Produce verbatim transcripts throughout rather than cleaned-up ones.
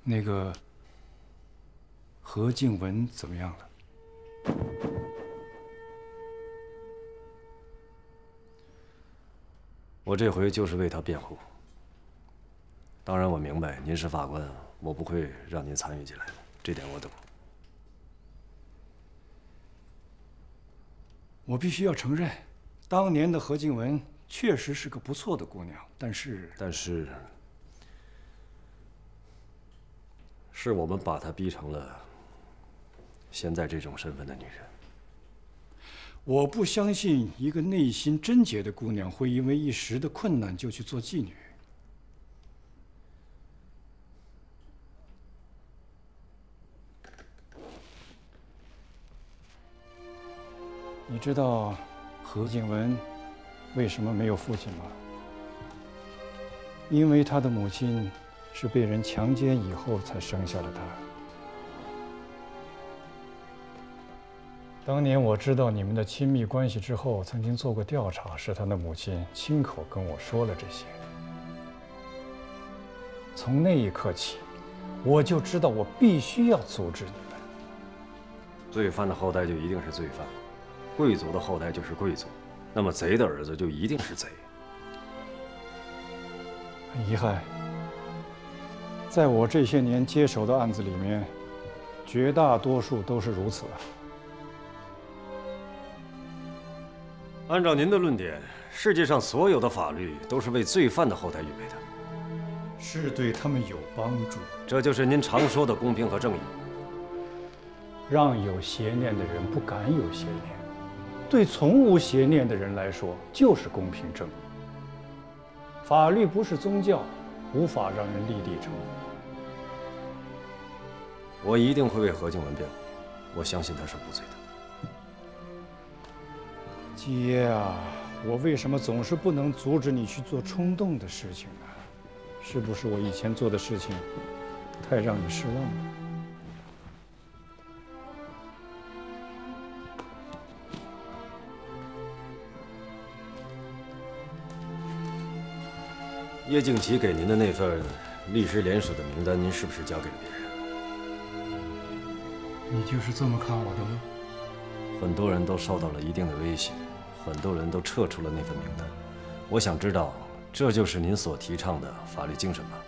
那个何静文怎么样了？ 我这回就是为他辩护。当然，我明白您是法官，我不会让您参与进来的，这点我懂。 我必须要承认，当年的何静文确实是个不错的姑娘，但是…… 但是，是我们把她逼成了现在这种身份的女人。 我不相信一个内心贞洁的姑娘会因为一时的困难就去做妓女。你知道何静文为什么没有父亲吗？因为她的母亲是被人强奸以后才生下了她。当年我知道你们的亲密关系之后，曾经做过调查，是她的母亲亲口跟我说了这些。从那一刻起，我就知道我必须要阻止你们。 罪犯的后代就一定是罪犯。贵族的后代就是贵族，那么贼的儿子就一定是贼。 很遗憾，在我这些年接手的案子里面，绝大多数都是如此的。 按照您的论点，世界上所有的法律都是为罪犯的后代预备的， 是对他们有帮助。 这就是您常说的公平和正义。 让有邪念的人不敢有邪念。对从无邪念的人来说，就是公平正义。法律不是宗教，无法让人立地成佛。 我一定会为何静文辩护，我相信他是无罪的。 姐啊，我为什么总是不能阻止你去做冲动的事情呢？是不是我以前做的事情太让你失望了？ 叶敬奇给您的那份律师联署的名单，您是不是交给了别人？ 你就是这么看我的吗？ 很多人都受到了一定的威胁，很多人都撤出了那份名单。我想知道，这就是您所提倡的法律精神吗？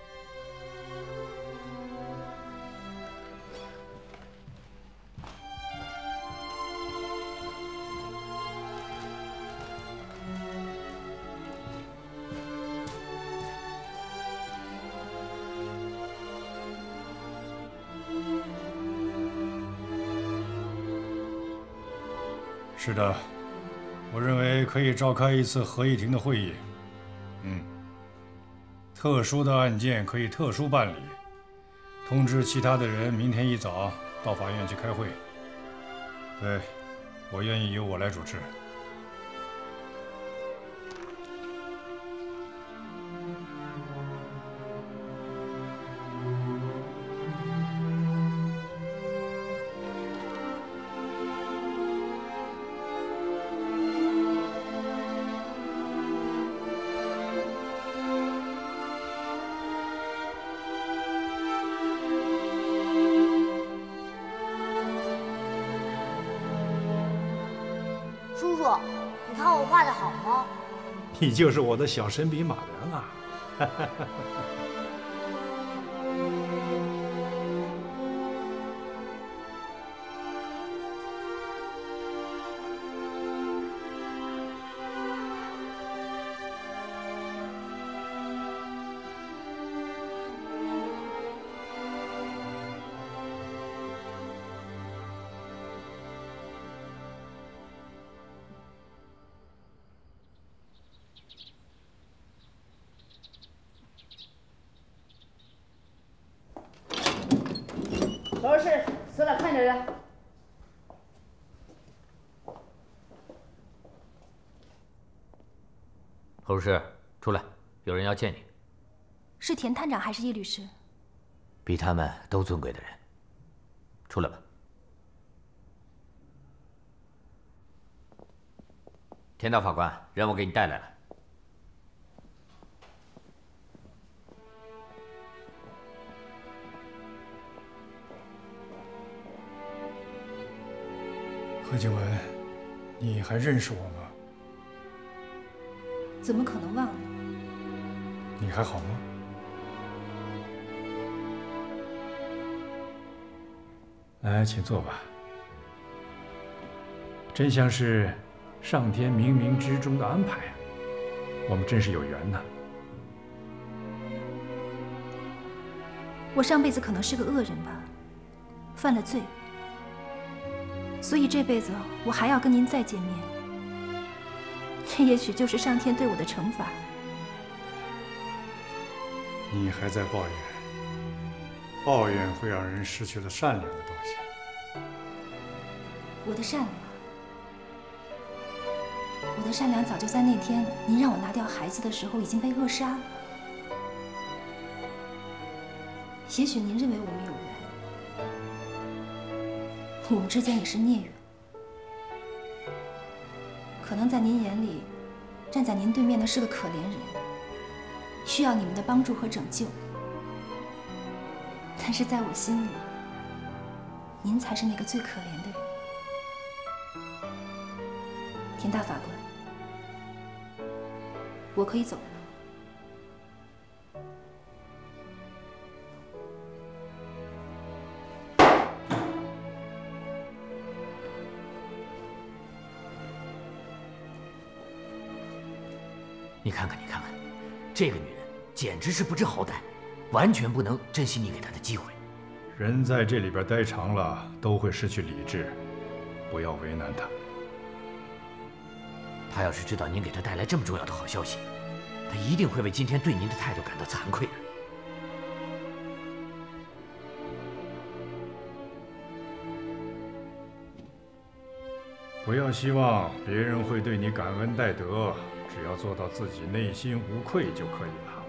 是的，我认为可以召开一次合议庭的会议。嗯，特殊的案件可以特殊办理，通知其他的人明天一早到法院去开会。对，我愿意由我来主持。 叔叔，你看我画的好吗？ 你就是我的小神笔马良啊！ 老师，死了，看着了。 侯律师，出来，有人要见你。 是田探长还是叶律师？ 比他们都尊贵的人，出来吧。田大法官，人我给你带来了。 何静文，你还认识我吗？ 怎么可能忘了？ 你还好吗？来，请坐吧。真像是上天冥冥之中的安排啊！我们真是有缘呐。 我上辈子可能是个恶人吧，犯了罪，所以这辈子我还要跟您再见面。这也许就是上天对我的惩罚。 你还在抱怨？抱怨会让人失去了善良的东西。 我的善良，我的善良早就在那天您让我拿掉孩子的时候已经被扼杀了。也许您认为我们有缘，我们之间也是孽缘。可能在您眼里，站在您对面的是个可怜人，需要你们的帮助和拯救。但是在我心里，您才是那个最可怜的人。田大法官，我可以走了。 你看看，你看看，这个女人简直是不知好歹，完全不能珍惜你给她的机会。 人在这里边待长了，都会失去理智，不要为难她。 她要是知道您给她带来这么重要的好消息，她一定会为今天对您的态度感到惭愧的。 不要希望别人会对你感恩戴德，只要做到自己内心无愧就可以了。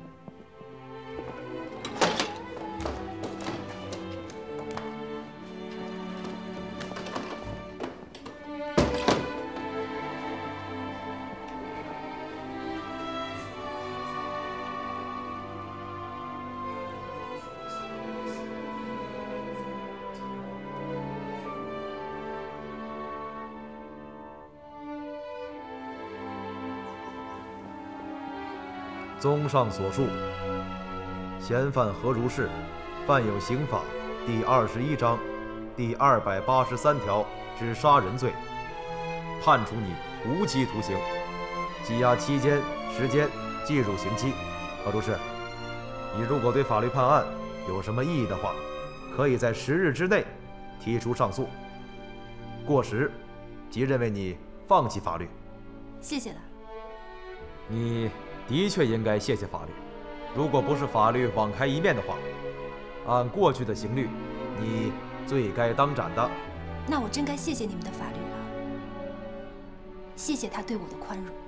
综上所述，嫌犯何如是犯有刑法第二十一章第二百八十三条之杀人罪，判处你无期徒刑，羁押期间时间计入刑期。何如是，你如果对法律判案有什么异议的话，可以在十日之内提出上诉。过时，即认为你放弃法律。 谢谢了。 你的确应该谢谢法律，如果不是法律网开一面的话，按过去的刑律，你罪该当斩的。 那我真该谢谢你们的法律了，谢谢他对我的宽容。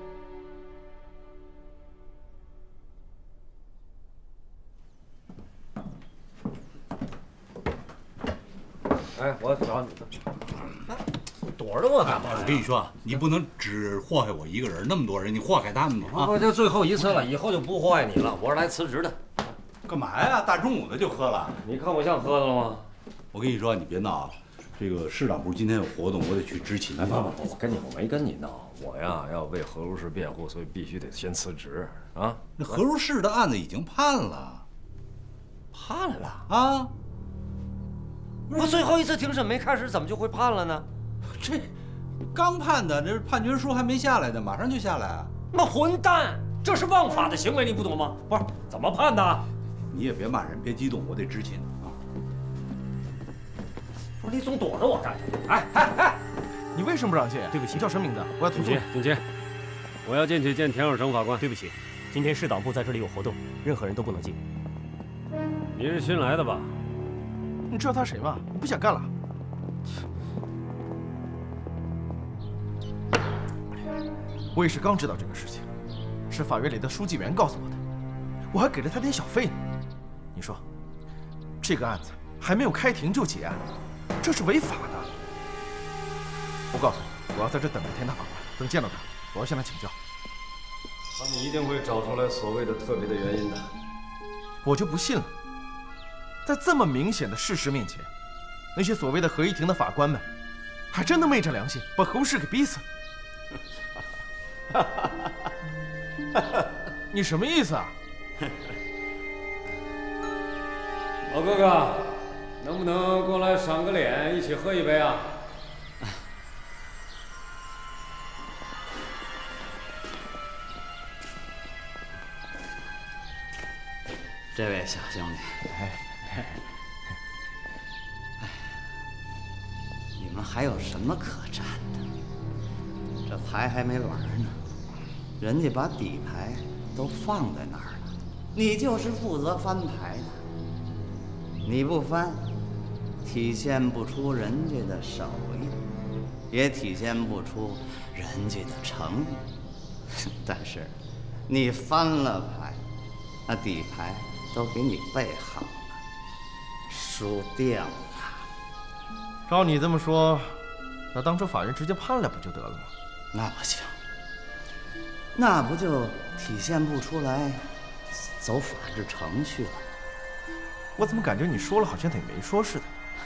哎，我找你，躲着我干嘛？ 我跟你说，你不能只祸害我一个人，那么多人，你祸害他们啊！ 我这最后一次了，以后就不祸害你了。我是来辞职的。 干嘛呀？大中午的就喝了？ 你看我像喝的了吗？ 我跟你说，你别闹了。这个市长不是今天有活动，我得去执勤。 哎，不不不，我跟你我没跟你闹，我呀要为何如是辩护，所以必须得先辞职啊。 那何如是的案子已经判了， 判了啊？ 我最后一次庭审没开始，怎么就会判了呢？ 这刚判的，这判决书还没下来呢，马上就下来啊！ 那混蛋，这是枉法的行为，你不懂吗？不是，怎么判的？ 你也别骂人，别激动，我得执勤啊！ 不是，你总躲着我干什么？哎哎哎！ 你为什么不让进？ 对不起， 你叫什么名字？我要投诉。 进去，我要进去见田有成法官。 对不起， 今天市党部在这里有活动，任何人都不能进。你是新来的吧？ 你知道他谁吗？我不想干了。我也是刚知道这个事情，是法院里的书记员告诉我的，我还给了他点小费呢。你说，这个案子还没有开庭就结案，这是违法的。我告诉你，我要在这等着田大法官，等见到他，我要向他请教。 他们一定会找出来所谓的特别的原因的。 我就不信了，在这么明显的事实面前，那些所谓的合议庭的法官们， 还真的昧着良心把侯氏给逼死。你什么意思啊？ 老哥哥，能不能过来赏个脸，一起喝一杯啊？ 这位小兄弟，哎，你们还有什么可战的？这牌还没玩呢，人家把底牌都放在那儿了，你就是负责翻牌的。你不翻，体现不出人家的手艺，也体现不出人家的诚意。但是，你翻了牌，那底牌都给你备好了，输定了。 照你这么说，那当初法院直接判了不就得了吗？ 那不行，那不就体现不出来走法治程序了？ 我怎么感觉你说了好像等于没说似的？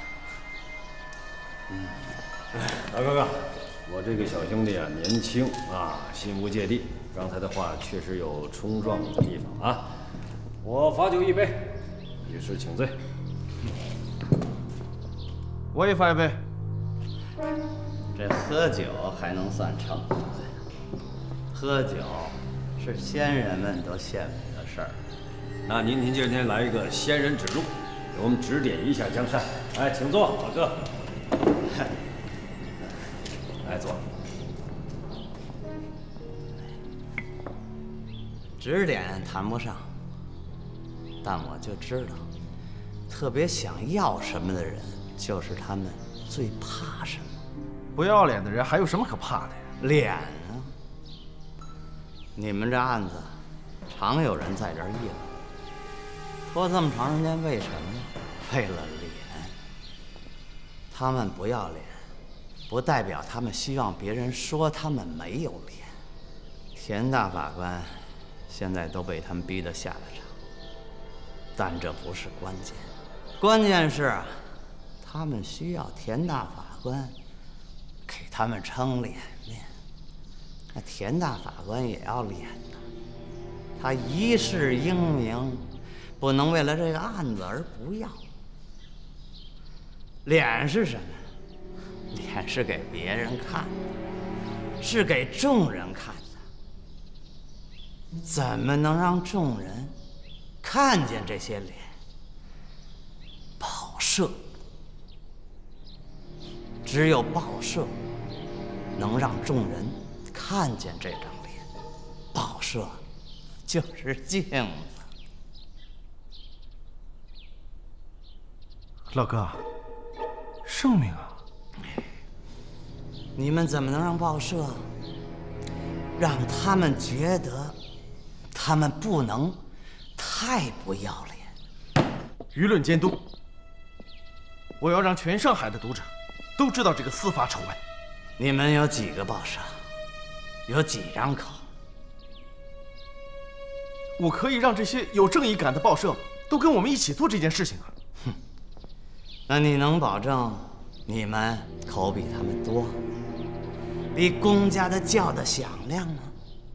嗯，老哥哥，我这个小兄弟啊，年轻啊，心无芥蒂，刚才的话确实有冲撞的地方啊。我罚酒一杯，以示请罪。 我也罚一杯。 这喝酒还能算惩罚呀？喝酒是先人们都羡慕的事儿。 那您您今天来一个仙人指路，给我们指点一下江山。哎，请坐，老哥。来坐。 指点谈不上，但我就知道，特别想要什么的人，就是他们最怕什么。 不要脸的人还有什么可怕的呀？ 脸啊！你们这案子，常有人在这儿议论，拖这么长时间，为什么？为了脸。他们不要脸，不代表他们希望别人说他们没有脸。田大法官现在都被他们逼得下了场，但这不是关键，关键是啊，他们需要田大法官给他们撑脸面。那田大法官也要脸的，他一世英名，不能为了这个案子而不要。脸是什么？脸是给别人看的，是给众人看的。怎么能让众人看见这些脸？报社，只有报社能让众人看见这张脸。报社就是镜子。 老哥，圣命啊！ 你们怎么能让报社让他们觉得他们不能太不要脸？ 舆论监督，我要让全上海的读者都知道这个司法丑闻。 你们有几个报社？有几张口？ 我可以让这些有正义感的报社都跟我们一起做这件事情啊！ 哼，那你能保证你们口比他们多，比公家的叫的响亮吗？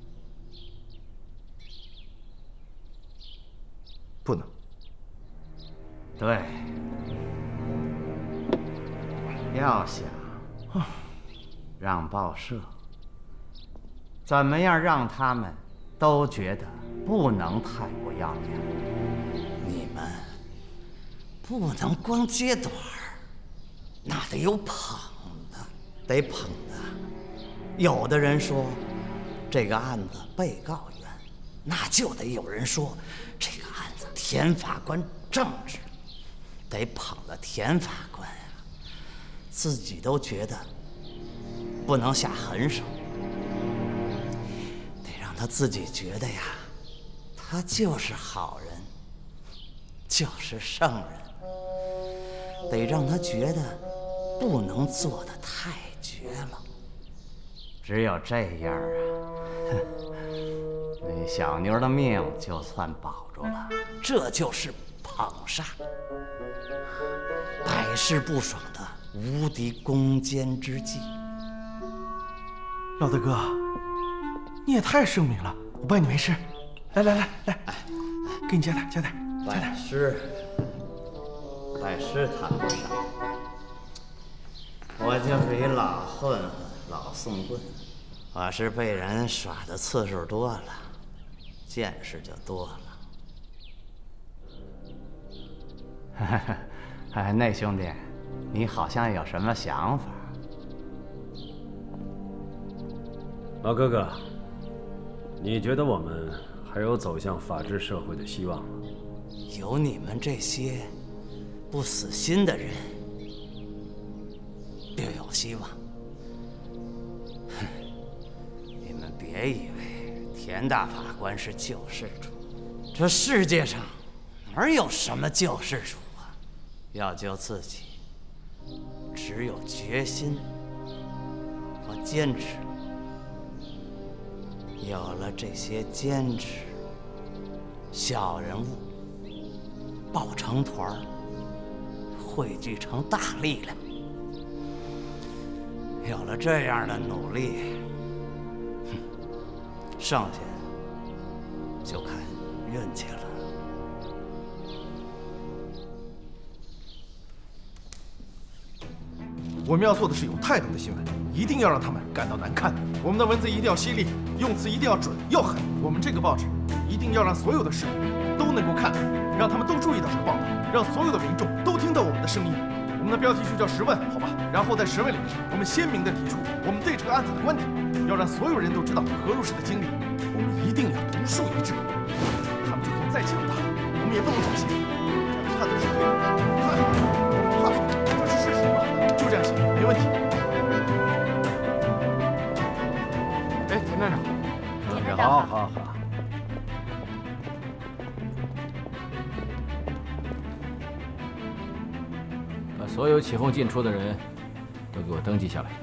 不能。 对，要想让报社怎么样让他们都觉得不能太不要脸，你们不能光揭短儿，那得有捧的，得捧的。有的人说这个案子被告冤，那就得有人说这个案子田法官正直，得捧的田法官呀，自己都觉得不能下狠手，得让他自己觉得呀，他就是好人，就是圣人，得让他觉得不能做得太绝了。只有这样啊，那小妞的命就算保住了。这就是捧杀。百试不爽的无敌攻坚之计。 老大哥，你也太圣明了，我拜你为师。来来来来，给你加点加点加点。 拜师，拜师谈不上，我就是一老混混，老送棍。我是被人耍的次数多了，见识就多了。哎，那兄弟，你好像有什么想法？ 老哥哥，你觉得我们还有走向法治社会的希望吗？ 有你们这些不死心的人，就有希望。哼，你们别以为田大法官是救世主，这世界上哪有什么救世主啊？要救自己，只有决心和坚持。有了这些坚持，小人物抱成团儿，汇聚成大力量。有了这样的努力，哼，剩下就看运气了。 我们要做的是有态度的新闻，一定要让他们感到难看。我们的文字一定要犀利，用词一定要准要狠。我们这个报纸一定要让所有的市民都能够看到，让他们都注意到这个报道，让所有的民众都听到我们的声音。我们的标题就叫十问，好吧？然后在十问里，我们鲜明地提出我们对这个案子的观点，要让所有人都知道何如氏的经历。我们一定要独树一帜，他们就算再强大，我们也不能妥协。这样判断是对的，怕什么？怕什么？这是事实嘛，就这样行，没问题。 哎，田站长， 田站长， 好好好。 把所有起哄进出的人都给我登记下来。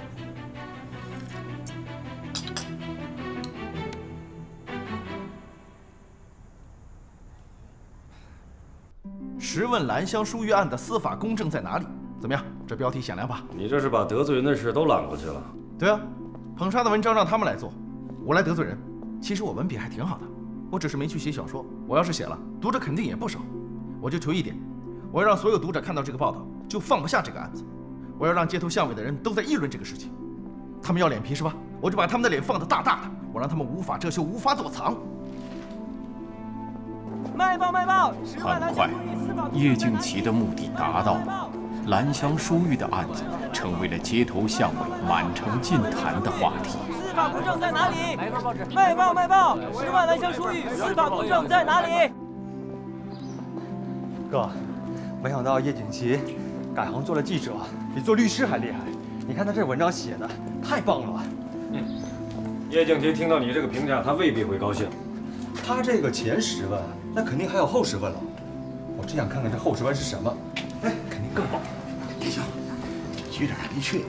十问兰香书玉案的司法公正在哪里？怎么样，这标题响亮吧？ 你这是把得罪人的事都揽过去了。 对啊，捧杀的文章让他们来做，我来得罪人。其实我文笔还挺好的，我只是没去写小说。我要是写了，读者肯定也不少。我就求一点，我要让所有读者看到这个报道就放不下这个案子。我要让街头巷尾的人都在议论这个事情。他们要脸皮是吧？我就把他们的脸放得大大的，我让他们无法遮羞，无法躲藏。 卖报卖报！ 很快，叶敬奇的目的达到了，兰香书玉的案子成为了街头巷尾满城尽谈的话题。 司法公正在哪里？买份报纸。卖报卖报！十万兰香书玉，司法公正在哪里？ 哥，没想到叶景琦改行做了记者，比做律师还厉害。你看他这文章写的太棒了。 嗯，叶敬琦听到你这个评价，他未必会高兴。 他这个前十问，那肯定还有后十问了。我只想看看这后十问是什么，哎，肯定更棒。 也行，局长还没去呢。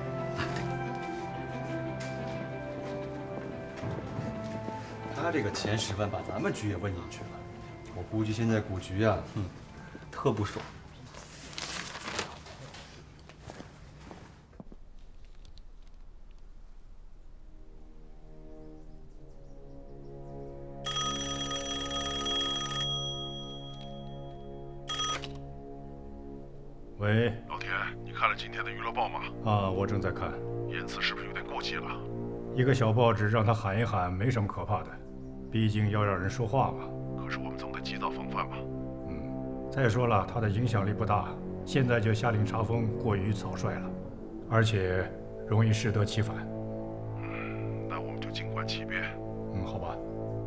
他这个前十问把咱们局也问进去了，我估计现在古局啊，哼，特不爽。 喂， 老田，你看了今天的娱乐报吗？ 啊，我正在看。 言辞是不是有点过激了？ 一个小报纸让他喊一喊，没什么可怕的，毕竟要让人说话嘛。 可是我们总得及早防范嘛。 嗯，再说了，他的影响力不大，现在就下令查封，过于草率了，而且容易适得其反。 嗯，那我们就静观其变。 嗯，好吧。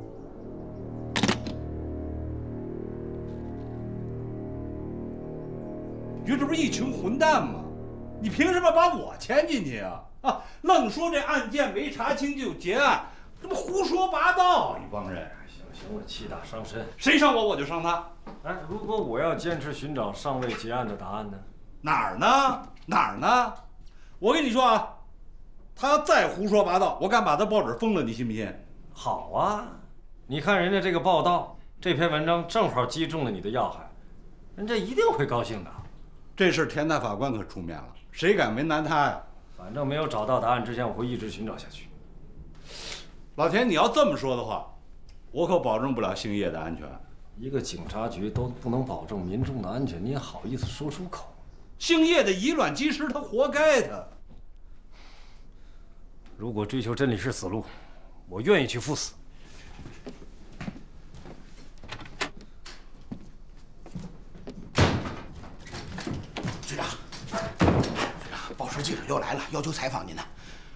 觉得这不是一群混蛋吗？你凭什么把我牵进去啊？啊，愣说这案件没查清就结案，这不胡说八道！一帮人。 行行了，气大伤身。 谁伤我，我就伤他。 哎，如果我要坚持寻找尚未结案的答案呢？ 哪儿呢？哪儿呢？我跟你说啊，他要再胡说八道，我敢把他报纸封了，你信不信？ 好啊，你看人家这个报道，这篇文章正好击中了你的要害，人家一定会高兴的。 这事田大法官可出面了，谁敢为难他呀？ 反正没有找到答案之前，我会一直寻找下去。 老田，你要这么说的话，我可保证不了星夜的安全。 一个警察局都不能保证民众的安全，你也好意思说出口？ 星夜的以卵击石，他活该的。 如果追求真理是死路，我愿意去赴死。 局长，局长，报社记者又来了，要求采访您呢。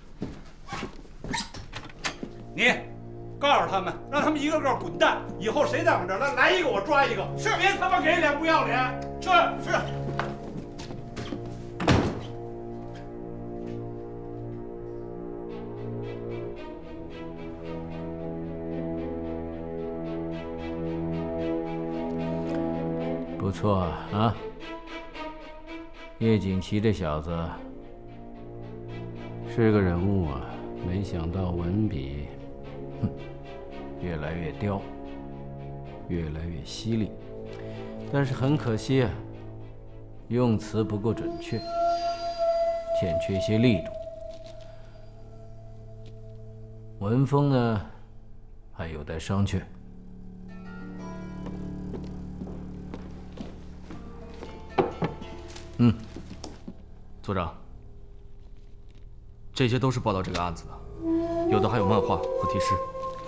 你告诉他们，让他们一个个滚蛋！以后谁在我这儿来来一个我抓一个，是别他妈给脸不要脸！是是。 不错啊，叶锦旗这小子是个人物啊，没想到文笔，哼，越来越刁，越来越犀利。但是很可惜啊，用词不够准确，欠缺些力度。文风呢，还有待商榷。 嗯，组长，这些都是报道这个案子的，有的还有漫画和提示。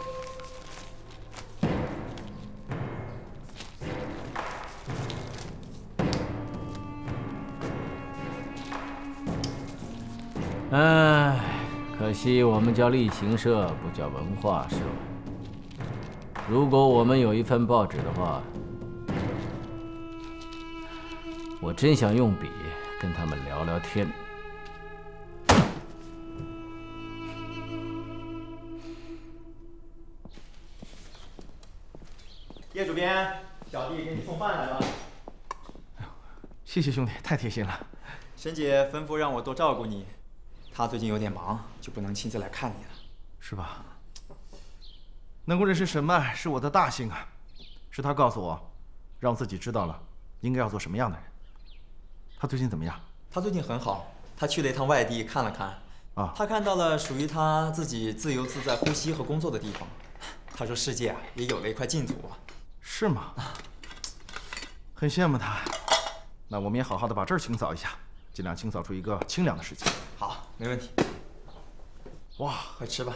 唉，可惜我们叫力行社，不叫文化社。如果我们有一份报纸的话，我真想用笔跟他们聊聊天。 叶主编，小弟给你送饭来了。 谢谢兄弟，太贴心了。 沈姐吩咐让我多照顾你，她最近有点忙，就不能亲自来看你了。 是吧？能够认识沈曼是我的大幸啊，是她告诉我，让自己知道了应该要做什么样的人。他最近怎么样？ 他最近很好，他去了一趟外地看了看， 啊， 他看到了属于他自己自由自在呼吸和工作的地方。他说世界啊也有了一块净土啊。 是吗？很羡慕他。那我们也好好的把这儿清扫一下，尽量清扫出一个清凉的世界。 好，没问题。 哇， 快吃吧。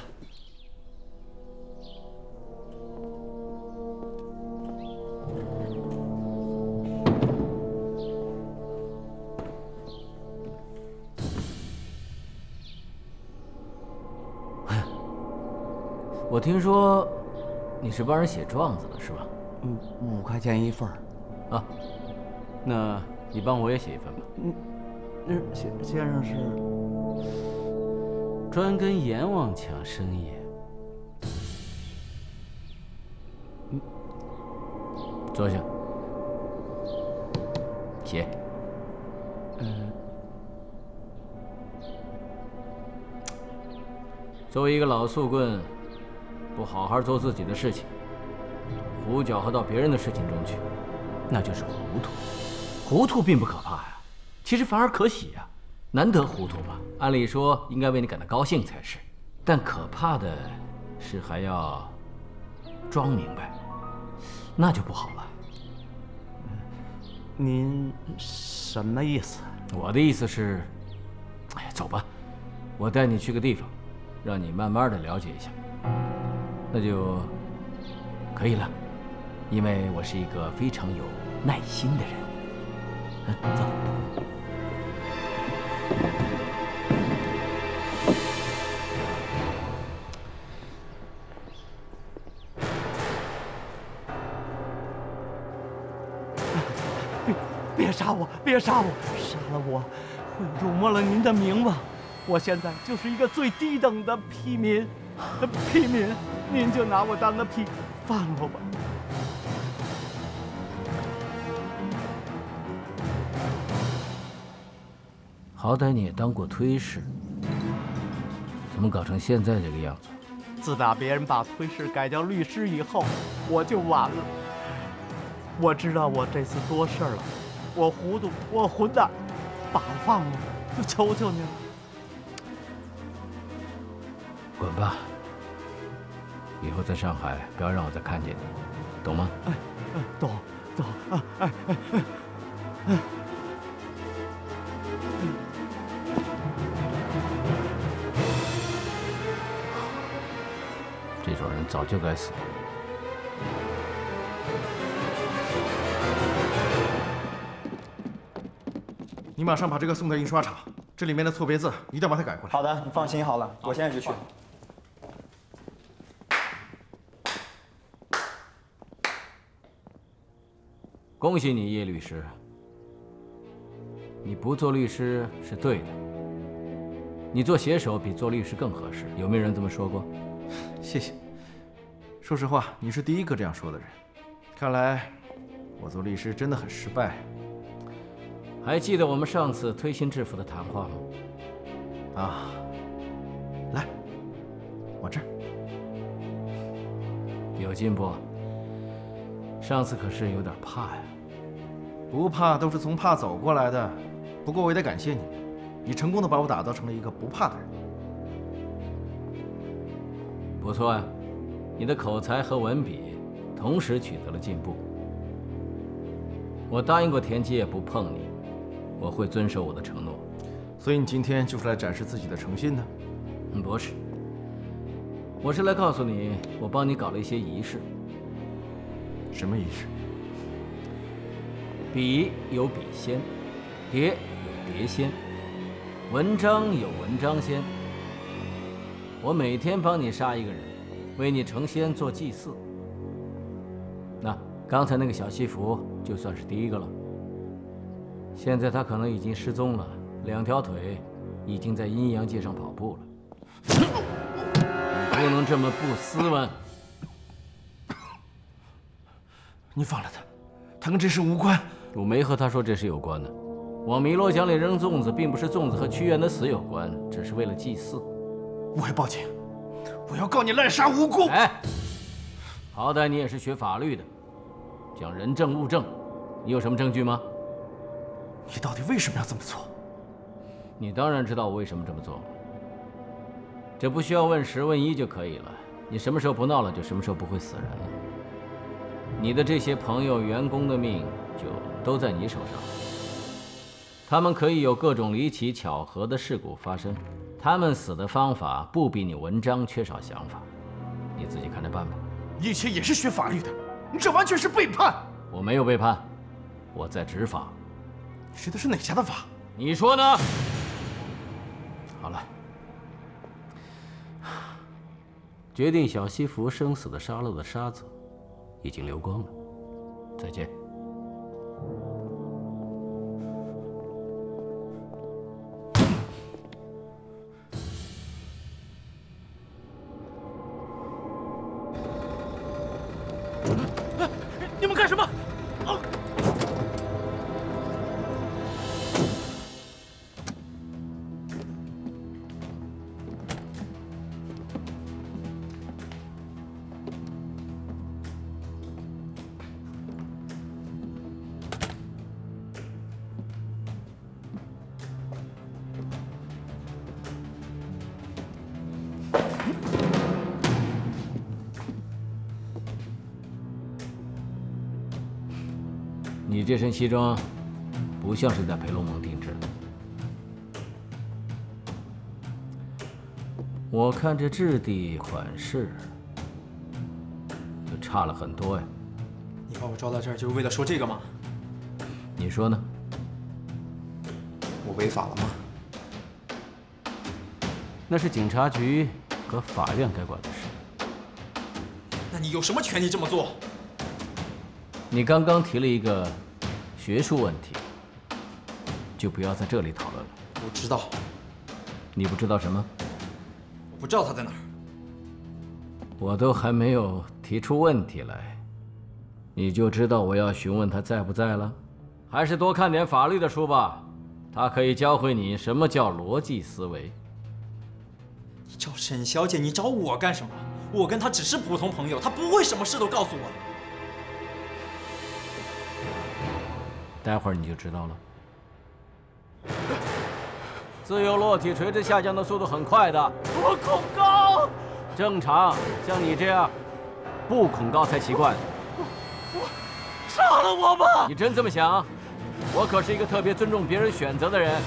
我听说你是帮人写状子的，是吧？ 嗯，五块钱一份儿。 啊，那你帮我也写一份吧。 嗯，那先先生是专跟阎王抢生意。嗯，坐下，写。 嗯。 作为一个老宿棍，不好好做自己的事情，胡搅和到别人的事情中去，那就是糊涂。糊涂并不可怕呀，其实反而可喜呀。难得糊涂吧，按理说应该为你感到高兴才是。但可怕的是还要装明白，那就不好了。 您什么意思？ 我的意思是，哎呀，走吧，我带你去个地方，让你慢慢的了解一下。那就可以了，因为我是一个非常有耐心的人。嗯，走。 别别杀我！别杀我！杀了我，会辱没了您的名望。我现在就是一个最低等的屁民，屁民。您就拿我当个屁，放了吧。 好歹你也当过推事，怎么搞成现在这个样子？ 自打别人把推事改叫律师以后，我就完了。我知道我这次多事儿了， 我糊涂，我混蛋，把我放了，就求求你了。 滚吧！以后在上海不要让我再看见你，懂吗？ 哎，哎懂懂啊！哎哎哎哎！ 这种人早就该死。 你马上把这个送到印刷厂，这里面的错别字一定要把它改过来。 好的，你放心好了，我现在就去。 恭喜你，叶律师。你不做律师是对的，你做写手比做律师更合适。有没有人这么说过？ 谢谢。说实话，你是第一个这样说的人。看来我做律师真的很失败。 还记得我们上次推心置腹的谈话吗？ 啊，来，我这儿有进步。上次可是有点怕呀。 不怕都是从怕走过来的。不过我也得感谢你，你成功的把我打造成了一个不怕的人。 不错呀，你的口才和文笔同时取得了进步。我答应过田七也不碰你，我会遵守我的承诺。 所以你今天就是来展示自己的诚信的？ 嗯，不是，我是来告诉你，我帮你搞了一些仪式。 什么仪式？ 笔有笔仙，碟有碟仙，文章有文章仙。我每天帮你杀一个人，为你成仙做祭祀。那刚才那个小西服就算是第一个了。现在他可能已经失踪了，两条腿已经在阴阳界上跑步了。你不能这么不斯文。 你放了他，他跟这事无关。 我没和他说这事有关的。往弥罗江里扔粽子，并不是粽子和屈原的死有关，只是为了祭祀。 我要报警，我要告你滥杀无辜！ 哎，好歹你也是学法律的，讲人证物证，你有什么证据吗？ 你到底为什么要这么做？ 你当然知道我为什么这么做了。这不需要问十问一就可以了。你什么时候不闹了，就什么时候不会死人了。你的这些朋友、员工的命就都在你手上。他们可以有各种离奇巧合的事故发生，他们死的方法不比你文章缺少想法，你自己看着办吧。 你以前也是学法律的，你这完全是背叛。 我没有背叛，我在执法。 你学的是哪家的法？ 你说呢？好了，决定小西服生死的沙漏的沙子已经流光了。再见。 你们干什么？啊！ 你这身西装不像是在培罗蒙定制的，我看这质地款式就差了很多呀。 你把我招到这儿就是为了说这个吗？ 你说呢？ 我违法了吗？ 那是警察局和法院该管的事。 那你有什么权利这么做？ 你刚刚提了一个学术问题，就不要在这里讨论了。 我知道。 你不知道什么？ 我不知道他在哪儿。 我都还没有提出问题来，你就知道我要询问他在不在了？还是多看点法律的书吧，他可以教会你什么叫逻辑思维。 你找沈小姐，你找我干什么？我跟她只是普通朋友，她不会什么事都告诉我的。 待会儿你就知道了。自由落体垂直下降的速度很快的， 我恐高。 正常，像你这样不恐高才奇怪。 杀了我吧！ 你真这么想？我可是一个特别尊重别人选择的人。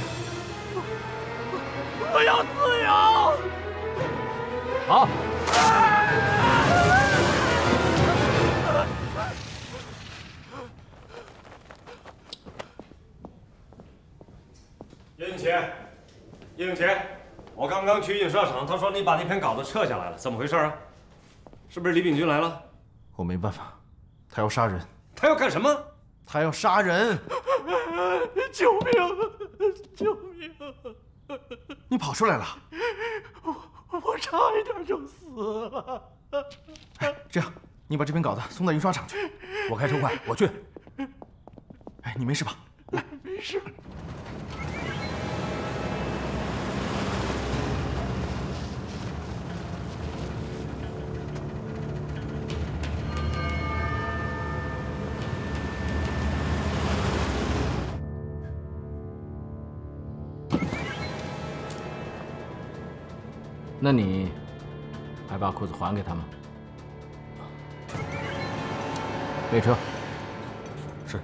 我要自由。 好。 叶永乾，叶永乾，我刚刚去印刷厂，他说你把那篇稿子撤下来了，怎么回事啊？是不是李炳军来了？ 我没办法，他要杀人。 他要干什么？ 他要杀人！ 救命！救命！ 你跑出来了！ 我我差一点就死了。 哎，这样，你把这篇稿子送到印刷厂去，我开车快，我去。哎，你没事吧？来， 没事。 那你还把裤子还给他吗？备车。 是。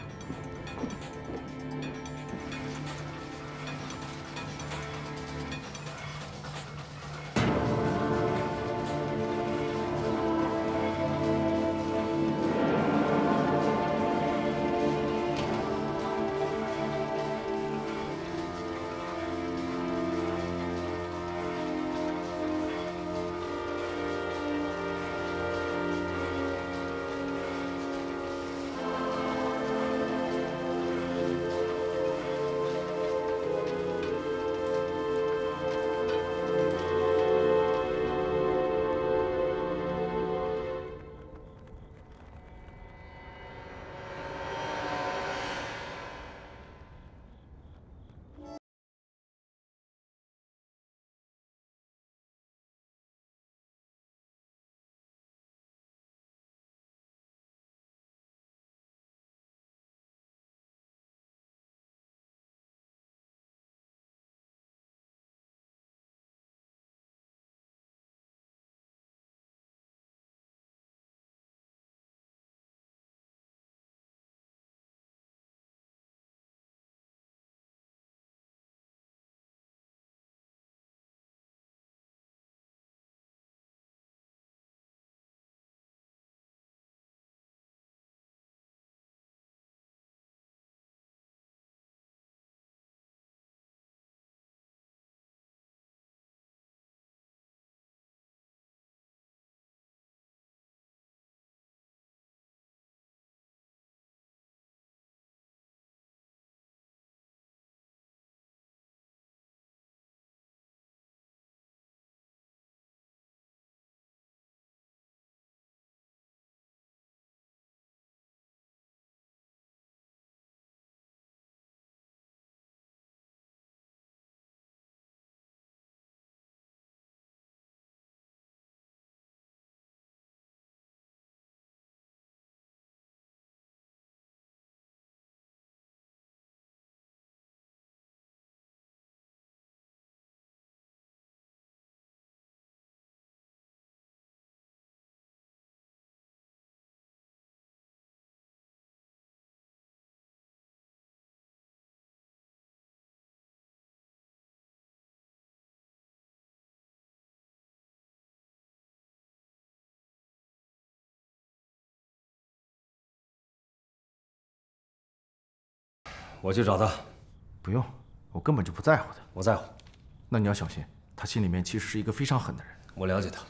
我去找他。 不用，我根本就不在乎他。 我在乎。 那你要小心，他心里面其实是一个非常狠的人。 我了解他。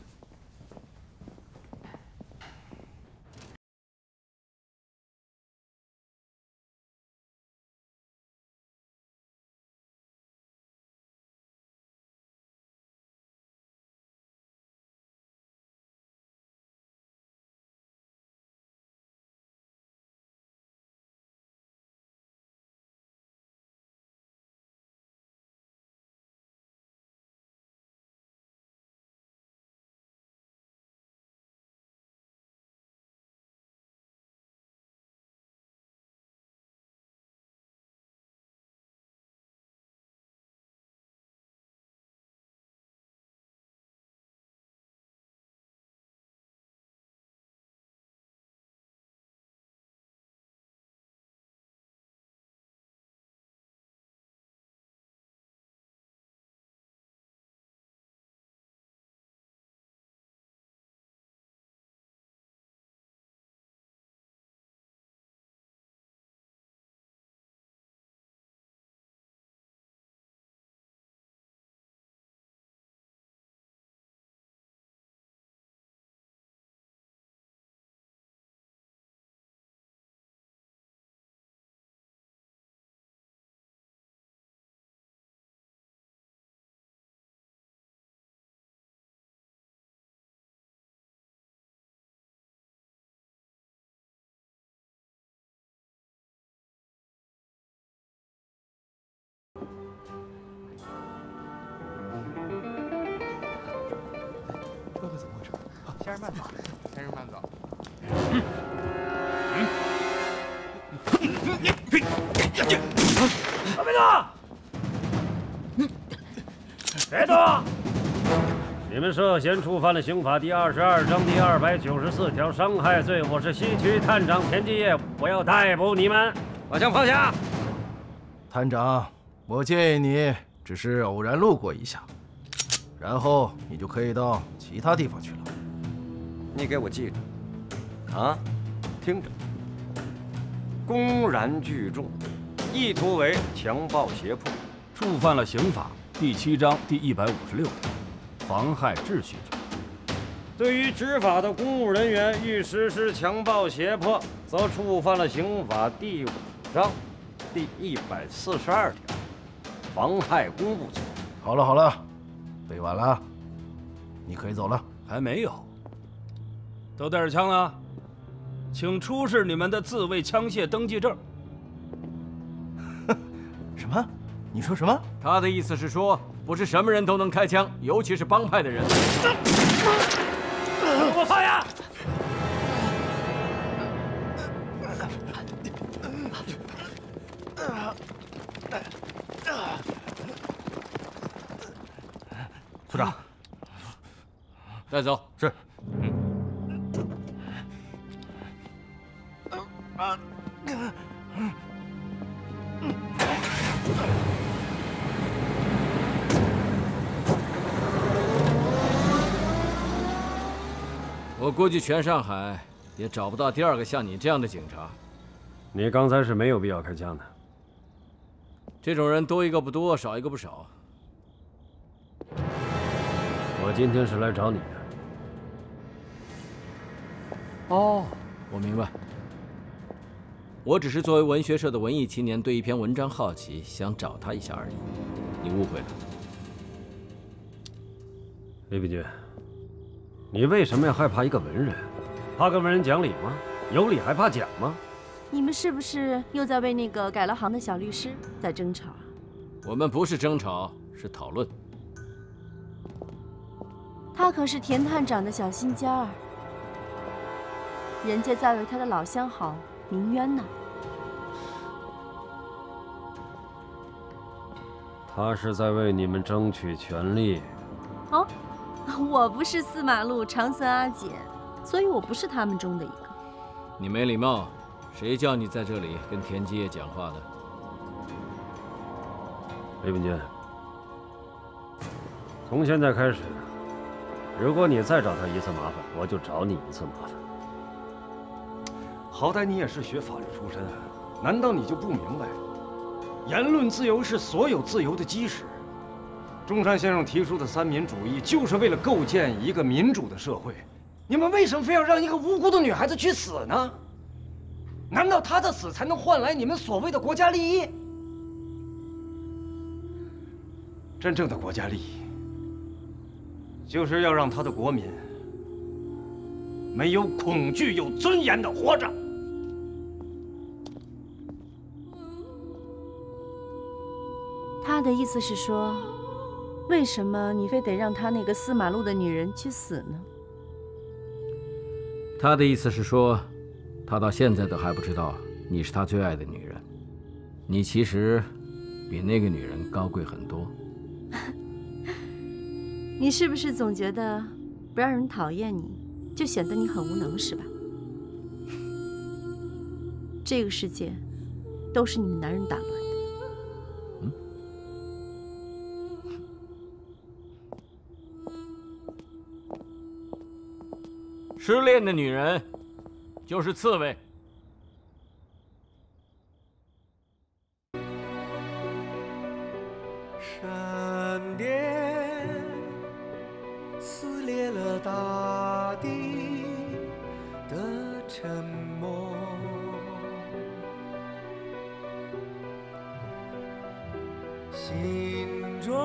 先生慢走，先生慢走。 别动！别动！你们涉嫌触犯了刑法第二十二章第二百九十四条伤害罪。我是西区探长田继业，我要逮捕你们。把枪放下。 探长，我建议你只是偶然路过一下，然后你就可以到其他地方去了。 你给我记着，啊，听着，公然聚众，意图为强暴胁迫， 触犯了刑法第七章第一百五十六条。妨害秩序罪。 对于执法的公务人员欲实施强暴胁迫，则触犯了刑法第五章第一百四十二条，妨害公务罪。 好了好了，背完了，你可以走了。 还没有，都带着枪了，请出示你们的自卫枪械登记证。 什么？你说什么？ 他的意思是说。不是什么人都能开枪，尤其是帮派的人。给我放下！ 处长， 带走。 是。 啊！ 我估计全上海也找不到第二个像你这样的警察。 你刚才是没有必要开枪的。 这种人多一个不多，少一个不少。 我今天是来找你的。 哦，我明白。我只是作为文学社的文艺青年，对一篇文章好奇，想找他一下而已。你误会了。 李秉军。你为什么要害怕一个文人？怕跟文人讲理吗？有理还怕讲吗？ 你们是不是又在为那个改了行的小律师在争吵啊？ 我们不是争吵，是讨论。 他可是田探长的小心尖儿，人家在为他的老相好鸣冤呢。 他是在为你们争取权利。 哦。我不是司马路长孙阿姐，所以我不是他们中的一个。 你没礼貌，谁叫你在这里跟田继业讲话的？ 李秉军，从现在开始，如果你再找他一次麻烦，我就找你一次麻烦。好歹你也是学法律出身，难道你就不明白，言论自由是所有自由的基石？中山先生提出的三民主义，就是为了构建一个民主的社会。你们为什么非要让一个无辜的女孩子去死呢？难道她的死才能换来你们所谓的国家利益？真正的国家利益，就是要让他的国民没有恐惧、有尊严的活着。 他的意思是说。为什么你非得让他那个司马路的女人去死呢？ 他的意思是说，他到现在都还不知道你是他最爱的女人，你其实比那个女人高贵很多。 你是不是总觉得不让人讨厌你，就显得你很无能，是吧？这个世界都是你们男人打乱的。 失恋的女人就是刺猬。 闪电撕裂了大地的沉默，心中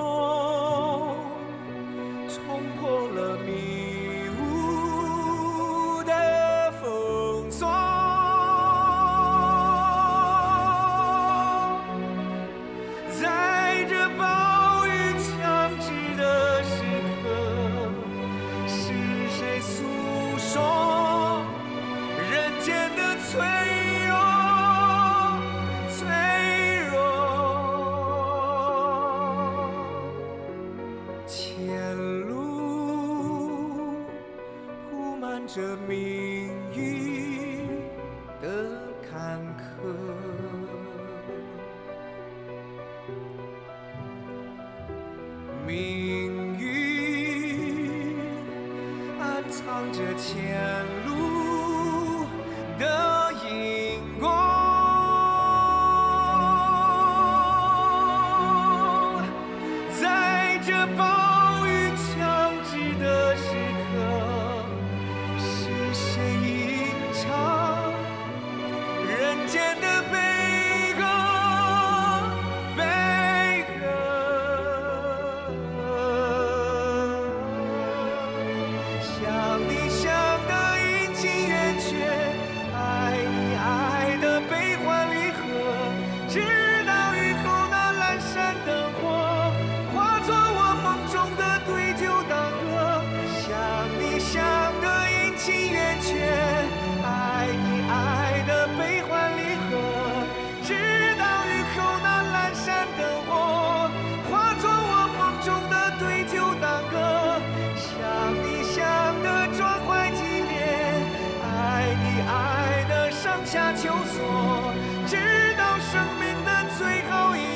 冲破了迷诉坎坷。命运暗藏着前路的荧光。 这暴雨将至的时刻，是谁吟唱人间的悲歌？悲歌。想你想得阴晴圆缺，爱你爱得悲欢离合，直到雨后那阑珊灯火。 化作我梦中的对酒当歌，想你想得阴晴圆缺，爱你爱得悲欢离合，直到雨后那阑珊灯火，化作我梦中的对酒当歌，想你想得壮怀激烈，爱你爱得上下求索，直到生命的最后一。